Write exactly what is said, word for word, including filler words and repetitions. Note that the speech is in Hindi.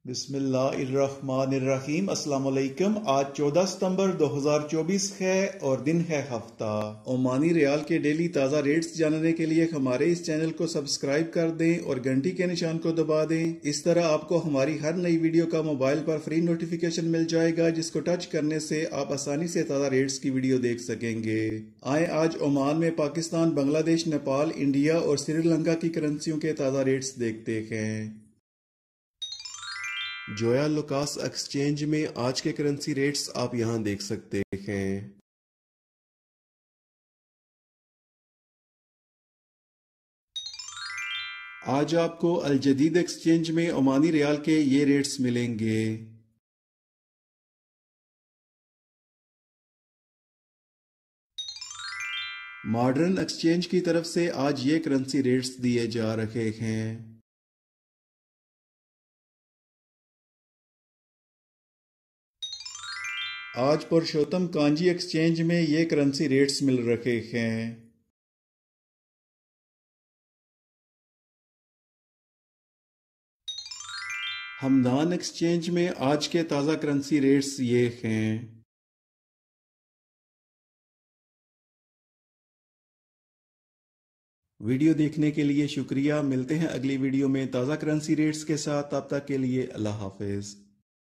बिस्मिल्लाहिर्रहमानिर्रहीम। अस्सलाम वालेकुम। आज चौदह सितंबर दो हज़ार चौबीस है और दिन है हफ्ता। ओमानी रियाल के डेली ताज़ा रेट्स जानने के लिए हमारे इस चैनल को सब्सक्राइब कर दें और घंटी के निशान को दबा दें। इस तरह आपको हमारी हर नई वीडियो का मोबाइल पर फ्री नोटिफिकेशन मिल जाएगा, जिसको टच करने से आप आसानी से ताज़ा रेट्स की वीडियो देख सकेंगे। आए आज ओमान में पाकिस्तान, बांग्लादेश, नेपाल, इंडिया और श्रीलंका की करेंसियों के ताज़ा रेट्स देखते हैं। जोया लुकास एक्सचेंज में आज के करेंसी रेट्स आप यहां देख सकते हैं। आज आपको अल जदीद एक्सचेंज में ओमानी रियाल के ये रेट्स मिलेंगे। मॉडर्न एक्सचेंज की तरफ से आज ये करेंसी रेट्स दिए जा रहे हैं। आज पुरुषोत्तम कांजी एक्सचेंज में ये करेंसी रेट्स मिल रहे हैं। हमदान एक्सचेंज में आज के ताज़ा करेंसी रेट्स ये हैं। वीडियो देखने के लिए शुक्रिया। मिलते हैं अगली वीडियो में ताज़ा करेंसी रेट्स के साथ। तब तक के लिए अल्लाह हाफिज।